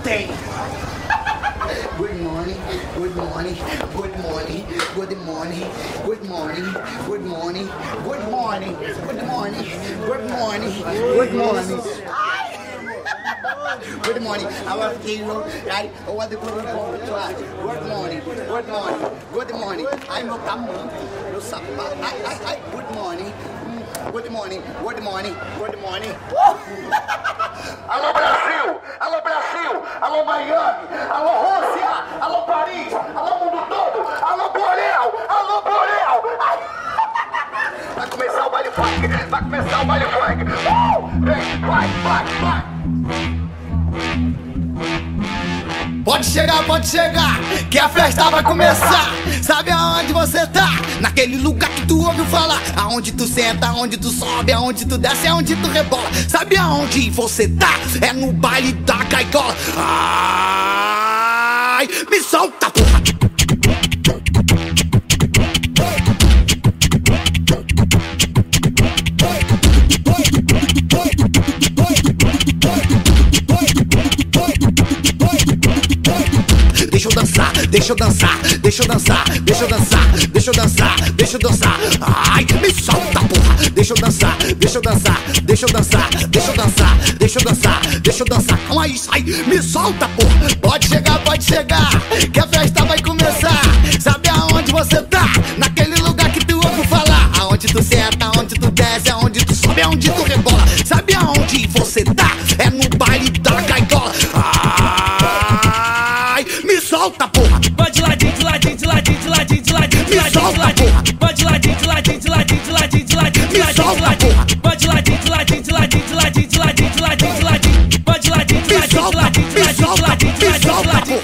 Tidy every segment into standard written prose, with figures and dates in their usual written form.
tem. Good morning, good morning, good morning, good morning, good morning, good morning, good morning, good morning, good morning, good morning. Good morning, our hero, right? What the good morning, good morning, good morning, good morning. Ai, meu tamanho, meu sapato. Ai, good morning. Good morning, good morning, good morning. Alô Brasil, alô Brasil, alô Miami, alô Rússia, alô Paris, alô mundo todo, alô Borel, alô Borel. Vai começar o baile funk, vai começar o baile funk. Vem, vai. Pode chegar, que a festa vai começar. Sabe aonde você tá? Naquele lugar que tu ouviu falar. Aonde tu senta, aonde tu sobe, aonde tu desce, aonde tu rebola. Sabe aonde você tá? É no baile da gaiola. Ai, me solta, porra! Deixa eu dançar, deixa eu dançar, deixa eu dançar, deixa eu dançar, deixa eu dançar, deixa eu dançar. Ai, me solta, porra. Deixa eu dançar, deixa eu dançar, deixa eu dançar, deixa eu dançar, deixa eu dançar, deixa eu dançar. Calma aí, sai, me solta, porra. Pode chegar, que a festa vai começar. Sabe aonde você tá? Naquele lugar que tu ouviu falar. Aonde tu senta, aonde tu desce, aonde tu sobe, aonde tu rebola. Sabe aonde você tá? É no baile da gaiola. Me solta, porra! Vai de ladinho, de ladinho, de ladinho, de ladinho, de ladinho, de ladinho, de ladinho. Vai de ladinho, de ladinho, de ladinho, de ladinho, de ladinho, de ladinho, de ladinho. Vai de ladinho, de ladinho, de ladinho, de ladinho, de ladinho, de ladinho, de ladinho. Vai de ladinho, de ladinho, de ladinho, de ladinho, de ladinho, de ladinho, de ladinho.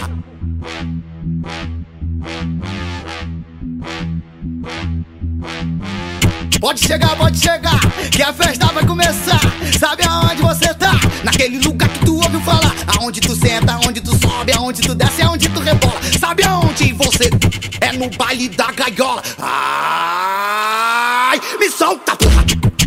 Pode chegar, que a festa vai começar. Sabe aonde você tá? Naquele lugar que tu ouviu falar. Aonde tu senta, aonde tu sobe, aonde tu desce, aonde tu rebola. Sabe aonde você tá? É no baile da gaiola. Ai, me solta, porra!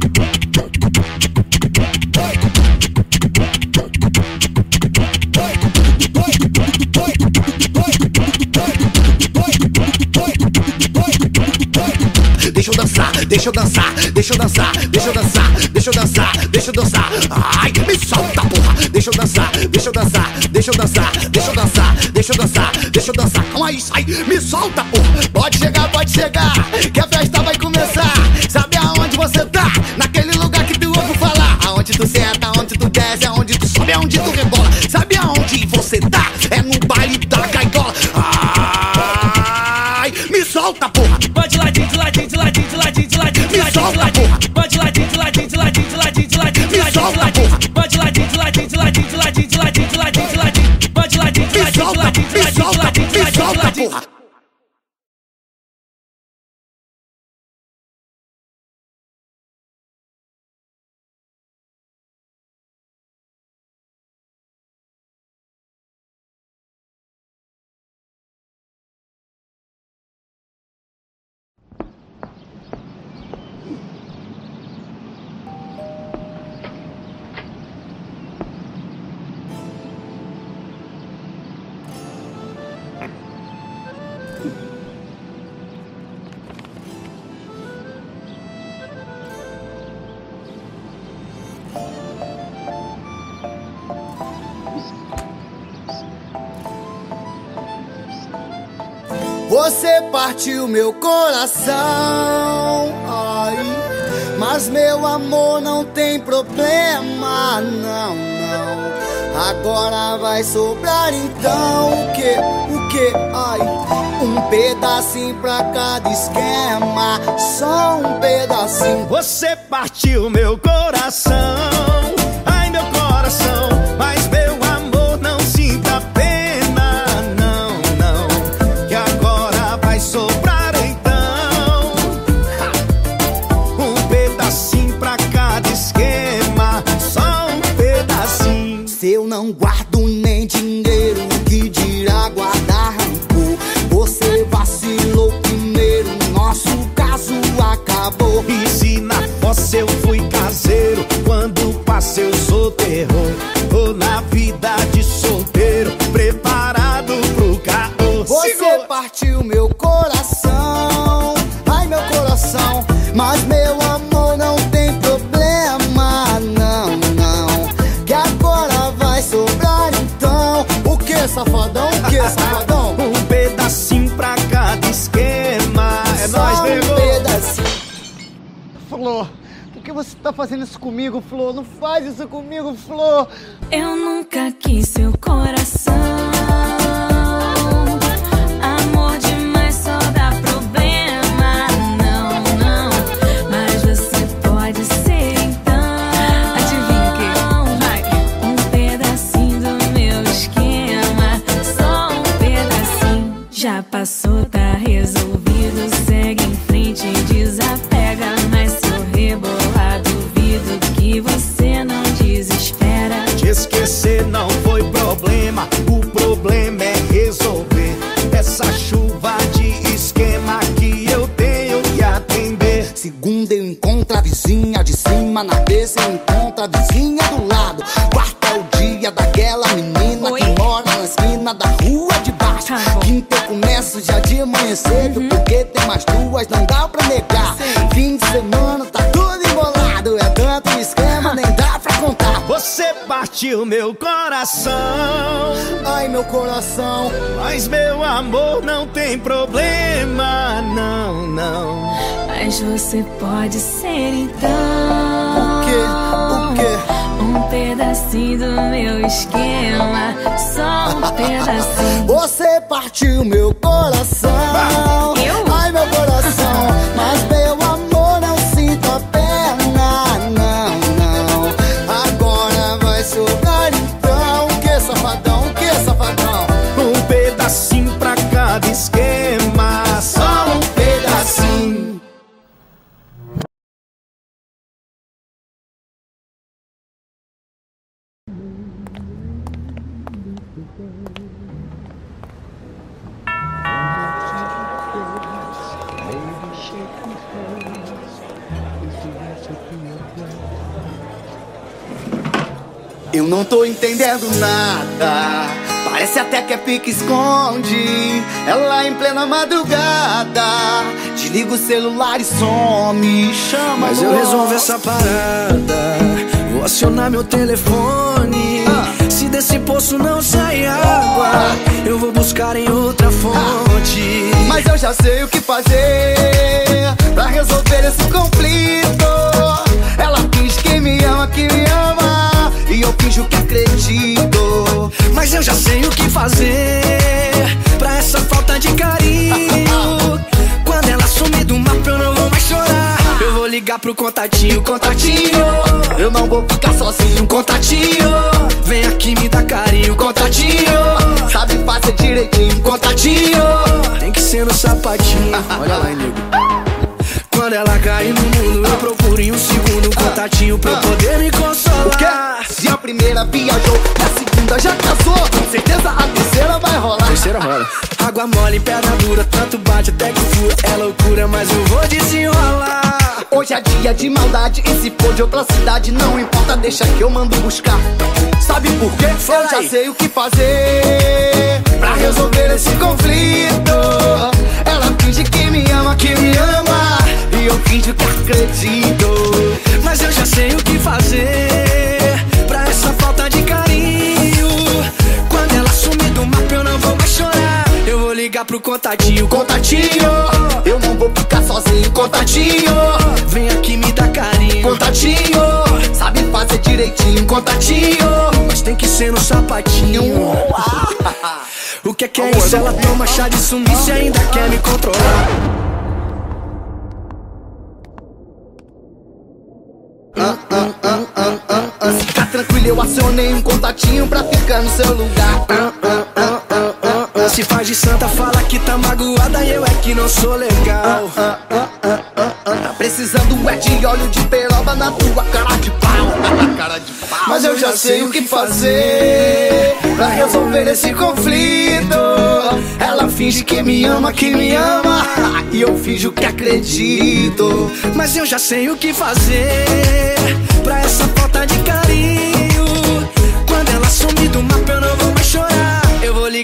Deixa eu dançar, deixa eu dançar, deixa eu dançar, deixa eu dançar, deixa eu dançar, deixa eu dançar. Ai, me solta, porra. Deixa eu dançar, deixa eu dançar, deixa eu dançar, deixa eu dançar, deixa eu dançar, deixa eu dançar. Calma aí, sai, me solta, porra. Pode chegar, que a festa vai começar. Sabe aonde você tá? Naquele lugar que tu ouviu falar. Aonde tu senta, aonde tu desce, aonde tu sobe, aonde tu rebola. Sabe aonde você tá? É no baile da gaiola. Ai, me solta, porra. Vai de ladinho, de ladinho, de ladinho, de ladinho, de ladinho, de ladinho, de ladinho. Vai de ladinho, de ladinho, de ladinho, de ladinho, de ladinho, de ladinho, de ladinho. Vai de ladinho, de ladinho, de ladinho, de ladinho, de ladinho, de ladinho, de ladinho. Vai de ladinho, de ladinho, de ladinho, de ladinho, de ladinho, de ladinho, de ladinho. Você partiu meu coração, ai, mas meu amor não tem problema, não, não. Agora vai sobrar então o que, ai, um pedacinho pra cada esquema, só um pedacinho. Você partiu meu coração, ai meu coração, mas meu amor não sinta pena, não, não, que agora vai sobrar então um pedacinho pra cada esquema, só um pedacinho. Se eu não guardo nem dinheiro, que dirá guardar rancor? Você vacilou primeiro, nosso caso acabou. E se na fossa eu fui caseiro, quando passei eu sou terror. Oh, partiu meu coração. Ai, meu coração. Mas meu amor, não tem problema, não, não. Que agora vai sobrar então. O que, safadão? O que, safadão? Um pedacinho pra cada esquema. É nóis, nego. Um pedacinho. Flor, por que você tá fazendo isso comigo, Flor? Não faz isso comigo, Flor. Eu nunca quis seu coração. Amor demais só dá problema. Não, não, mas você pode ser então. Adivinha o que? Vai. Um pedacinho do meu esquema. Só um pedacinho. Já passou, tá resolvido. Segue em frente, desapega. Mas se eu rebolar, duvido que você não desespera. Te esquecer não foi problema, o problema é resolver essa chuva de esquema que eu tenho que atender. Segunda eu encontro a vizinha de cima, na terça eu encontro a vizinha do lado. Quarta é o dia daquela menina que mora na esquina da rua de baixo. Quinta eu começo já de manhã cedo, porque tem mais duas, não dá pra negar. Fim de semana tá tudo embolado, é tanto esquema, nem dá pra contar. Você partiu meu coração. Ai, meu coração. Mas meu amor, não tem problema, não, não. Mas você pode ser então. O quê? O quê? Um pedacinho do meu esquema. Só um pedacinho. Você partiu meu coração. Ai, meu coração. Mas meu amor, não sinta pena, não, não. Agora vai sobrar então. O que, safadão? O que, safadão? Um pedacinho pra cada esquema. Só um pedacinho. Eu não tô entendendo nada. Parece até que é pique-esconde. Ela em plena madrugada desliga o celular e some. Chama. Mas eu resolvo essa parada. Vou acionar meu telefone. Se desse poço não sai água, eu vou buscar em outra fonte. Mas eu já sei o que fazer pra resolver esse conflito. Ela finge que me ama, e eu finjo que acredito. Mas eu já sei o que fazer pra essa falta de carinho. Quando ela sumir do mapa eu não vou mais chorar. Eu vou ligar pro contatinho, contatinho. Eu não vou ficar sozinho, contatinho. Vem aqui me dar carinho, contatinho. Sabe fazer direitinho, contatinho. Tem que ser no sapatinho. Olha lá, nego. Quando ela cair no mundo, eu procuro em um segundo um contatinho pra eu poder me consolar. Se a primeira viajou e a segunda já casou, com certeza a terceira vai rolar. Terceira rola. Água mole, pedra dura, tanto bate até que fura. É loucura, mas eu vou desenrolar. Hoje é dia de maldade, e se for de outra cidade, não importa, deixa que eu mando buscar. Sabe por quê? Eu já sei o que fazer pra resolver esse conflito. Ela finge que me ama, e eu finjo que acredito. Mas eu já sei o que fazer pra essa falta de carinho. Quando ela sumir do mapa eu não vou mais chorar. Eu vou ligar pro contatinho, contatinho. Eu não vou ficar sozinho, contatinho. Vem aqui me dar carinho, contatinho. Sabe fazer direitinho, contatinho. Mas tem que ser no sapatinho. O que é isso? Ela toma chá de sumiço e ainda quer me controlar. Fica tranquilo, eu acionei um contatinho pra ficar no seu lugar. Se faz de santa, fala que tá magoada e eu é que não sou legal. Tá precisando é de óleo de peroba na tua cara de pau. Cara de pau. Mas eu já sei o que fazer pra resolver esse conflito. Ela finge que me ama, e eu finjo que acredito. Mas eu já sei o que fazer pra essa falta de carinho. Quando ela sumir do mapa eu não vou mais chorar. Eu vou ligar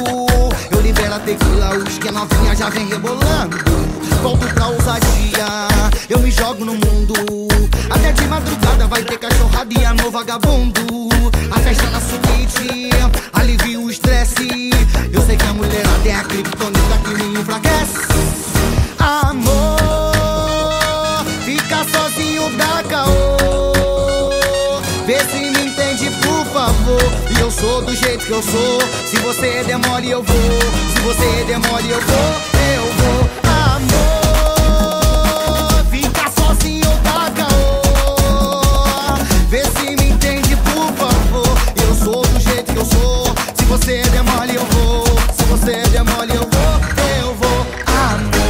Eu libero a tequila, os que a novinha já vem rebolando. Volto pra ousadia, eu me jogo no mundo. Até de madrugada vai ter cachorrada e no vagabundo. A festa na suíte, alivia o estresse. Eu sei que a mulherada é a criptonita que me enfraquece. Amor, fica sozinho dá caô. Vê se me entende, por favor. E eu sou do jeito que eu sou. Se você der mole eu vou. Se você der mole eu vou. Eu vou. Amor, fica sozinho dá caô. Vê se me entende, por favor. Eu sou do jeito que eu sou. Se você der mole eu vou. Se você der mole eu vou. Eu vou. Amor.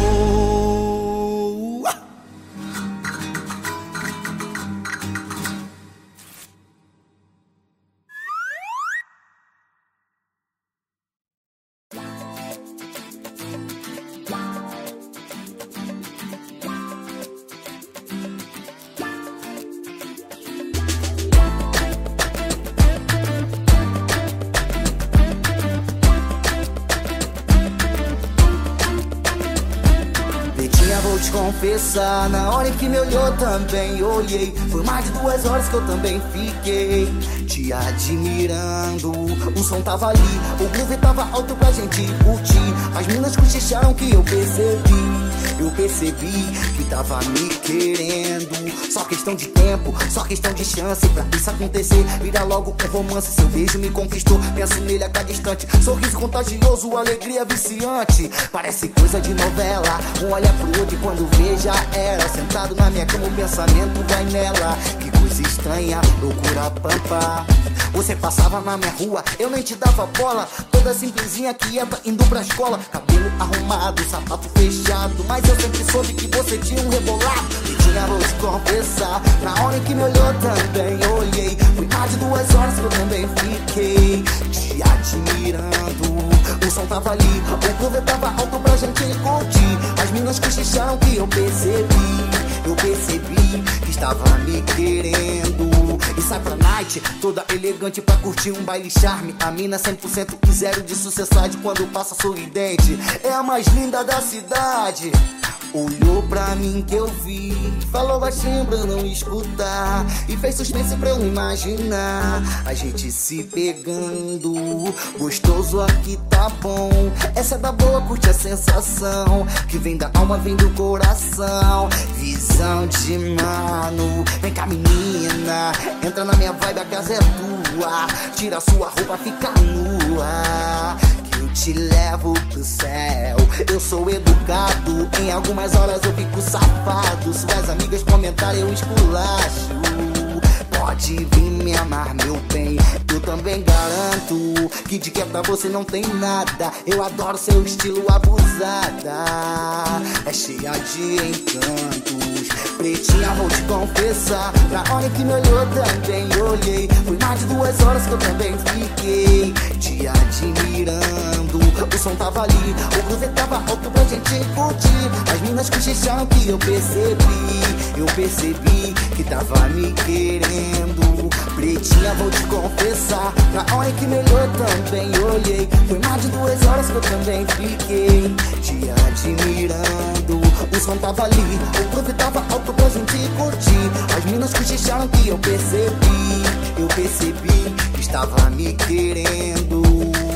Vou te confessar, na hora em que me olhou também olhei. Foi mais de 2 horas que eu também fiquei te admirando. O som tava ali, o groove tava alto pra gente curtir. As minas cochicharam que eu percebi que tava me querendo. Só questão de tempo, só questão de chance pra isso acontecer. Vira logo um romance, seu beijo me conquistou. Penso nele a cada instante, sorriso contagioso, alegria viciante. Parece coisa de novela, um olha pro outro e quando vê já era. Sentado na minha cama o pensamento vai nela. Que coisa estranha, loucura pampa. Você passava na minha rua, eu nem te dava bola. Toda simplesinha, quieta, indo pra escola. Cabelo arrumado, sapato fechado. Mas eu sempre soube que você tinha um rebolado. E tinha, vou te confessar, na hora em que me olhou também olhei. Foi mais de 2 horas que eu também fiquei te admirando. O som tava ali, o groove tava alto pra gente curtir. As minas cochicharam que eu percebi que estava me querendo. E sai pra night, toda elegante pra curtir um baile charme. A mina 100% e 0 de sucessade quando passa sorridente. É a mais linda da cidade. Olhou pra mim que eu vi, falou baixinho pra eu não escutar. E fez suspense pra eu imaginar a gente se pegando. Gostoso aqui tá bom, essa é da boa, curte a sensação que vem da alma, vem do coração. Visão de mano, vem cá menina, entra na minha vibe, a casa é tua. Tira sua roupa, fica nua, eu te levo pro céu. Eu sou educado, em algumas horas eu fico safado. Suas amigas comentarem, eu esculacho. Pode vir me amar, meu bem, eu também garanto que de quieta você não tem nada. Eu adoro seu estilo abusada, é cheia de encantos. Pretinha, vou te confessar, na hora que me olhou também olhei. Foi mais de 2 horas que eu também fiquei te admirando. O som tava ali, o groove tava alto pra gente curtir. As minas cochicharam que eu percebi que tava me querendo. Pretinha, vou te confessar, na hora que me olhou também olhei. Foi mais de 2 horas que eu também fiquei te admirando. O som tava ali, o groove tava alto pra gente curtir. As minas cochicharam que eu percebi que estava me querendo.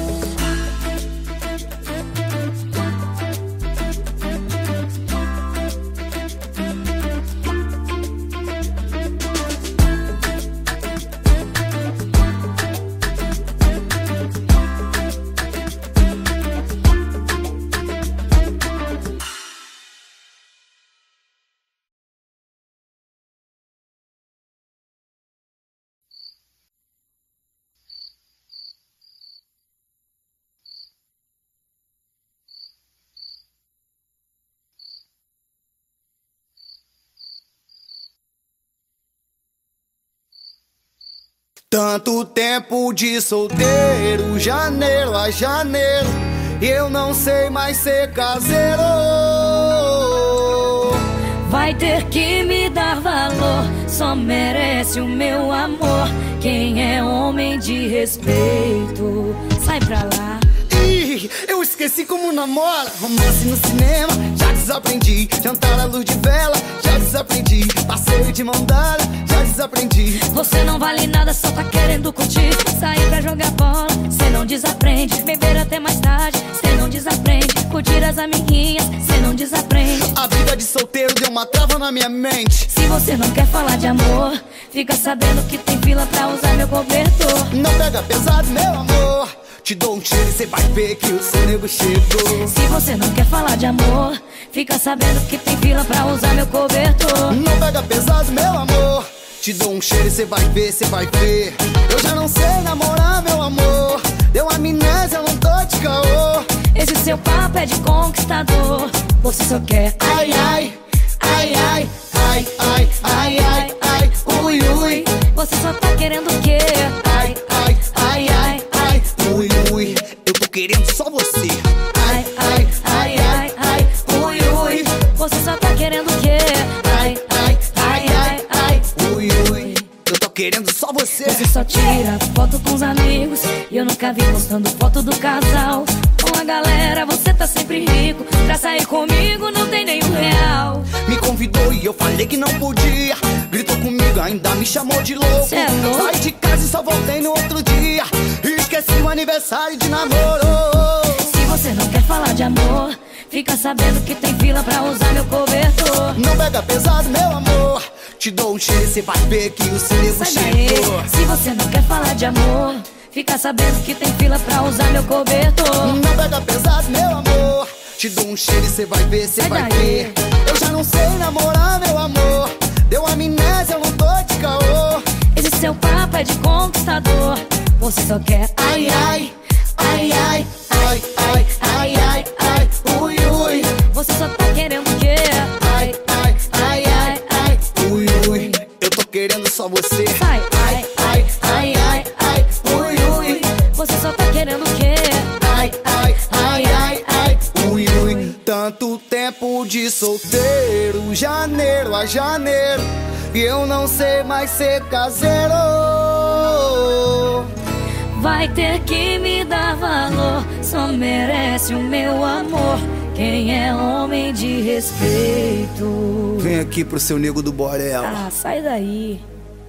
Tanto tempo de solteiro, janeiro a janeiro, eu não sei mais ser caseiro. Vai ter que me dar valor, só merece o meu amor quem é homem de respeito. Sai pra lá. namora. Romance no cinema, já desaprendi. Jantar à luz de vela, já desaprendi. Passeio de mão dada, já desaprendi. Você não vale nada, só tá querendo curtir. Sair pra jogar bola, cê não desaprende. Beber até mais tarde, cê não desaprende. Curtir as amiguinhas, cê não desaprende. A vida de solteiro deu uma trava na minha mente. Se você não quer falar de amor, fica sabendo que tem fila pra usar meu cobertor. Não pega pesado, meu amor. Te dou um tiro e cê vai ver que o seu nego chegou. Se você não quer falar de amor, fica sabendo que tem fila pra usar meu cobertor. Não pega pesado, meu amor. Te dou um cheiro e cê vai ver, cê vai ver. Eu já não sei namorar, meu amor. Deu amnésia, eu não tô de caô. Esse seu papo é de conquistador. Você só quer ai, ai, ai, ai, ai, ai, ai, ai, ai, ui, ui. Você só tá querendo o quê? Ai, ai, ai, ai, ai, ui, ui. Eu tô querendo só você. Ai, ai, ai, ai, ai, ui, ui. Você só tá querendo o quê? Ai, ai, ai, ai, ai, ui, ui. Eu tô querendo só você. Você só tira foto com os amigos e eu nunca vi postando foto do casal. Com a galera você tá sempre rico. Pra sair comigo não tem nenhum real. Me convidou e eu falei que não podia. Gritou comigo, ainda me chamou de louco. Cê é louco? Saí de casa e só voltei no outro dia. Esqueci o aniversário de namoro. Se você não quer falar de amor, fica sabendo que tem fila pra usar meu cobertor. Não pega pesado, meu amor. Te dou um cheiro e cê vai ver que o seu nego Sai daí. chegou. Se você não quer falar de amor, fica sabendo que tem fila pra usar meu cobertor. Não pega pesado, meu amor. Te dou um cheiro e cê vai ver, cê Sai vai daí. ver. Eu já não sei namorar, meu amor. Deu amnésia, eu não tô de caô. Esse seu papo é de conquistador. Você só quer Ai, ai, ai, ai, ai, ai, ai, ai, ai, ui, ui. Você só tá querendo o quê? Ai, ai, ai, ai, ai, ui, ui. Eu tô querendo só você. Sai. Ai, ai, ai, ai, ai, ui, ui. Você só tá querendo o quê? Ai, ai, ai, ai, ai, ui, ui. Tanto tempo de solteiro, janeiro a janeiro, e eu não sei mais ser caseiro. Vai ter que me dar valor, só merece o meu amor. Quem é homem de respeito? Vem aqui pro seu nego do Borel. Ah, sai daí.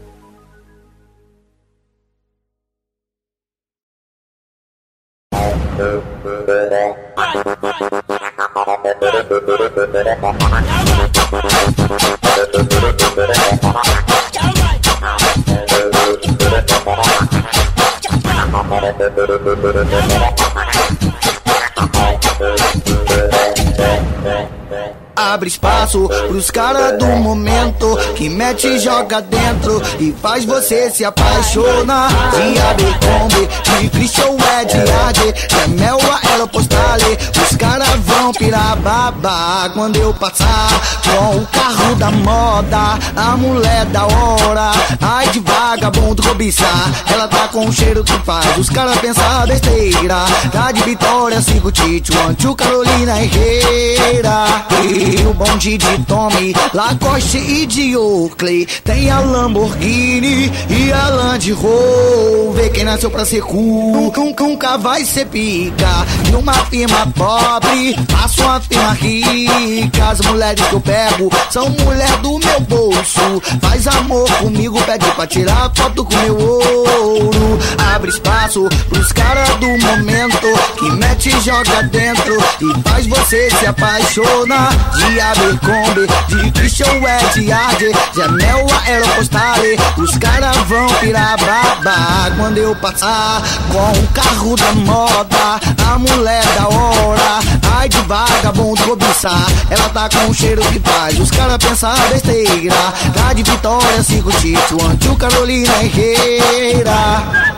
Abre espaço pros caras do momento, que mete e joga dentro e faz você se apaixonar. De Abercrombie, de Christian Ed, de Mel Aeropostale. Os caras vão pirar babá quando eu passar com o carro da moda, a mulher da hora. Ai de vagabundo cobiçar, ela tá com um cheiro que faz os caras pensar besteira. Tá de Vitória, sigo Tito, Antio, Carolina Herrera. E o bonde de Tommy, Lacoste e de Oakley. Tem a Lamborghini e a Land Rover. Quem nasceu pra ser cool nunca vai ser pica. De uma firma pobre, faço uma firma rica. As mulheres que eu pego são mulher do meu bolso. Faz amor comigo, pede pra tirar foto com meu ouro. Abre espaço pros caras do momento, que mete e joga dentro e faz você se apaixonar. De Abercrombie, de Christian Ed, de Mel Aeropostale. Os caras vão pirar babá quando eu passar com o carro da moda, a mulher da hora. Ai de vagabundo cobiçar, ela tá com um cheiro que faz os caras pensar besteira. Tá de Vitória, sigo Tito, Antio, Carolina Herrera.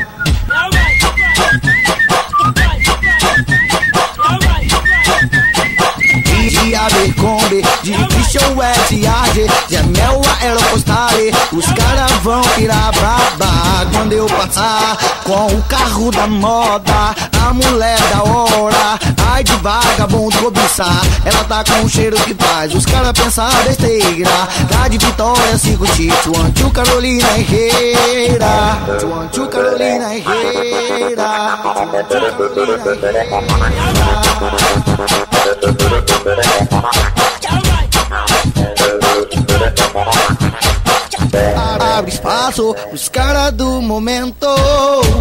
De Abercrombie, de Christian Ed, de Mel Aeropostale. Os caras vão pirar babá quando eu passar com o carro da moda, a mulher da hora. Vai de vagabundo cobiçar, ela tá com um cheiro que faz os caras pensar besteira. Tá de Vitória, 5 chips, 1, 2 Carolina Herrera, 1, 2 Carolina Herrera, 1, 2 Carolina Herrera. Abre espaço os caras do momento.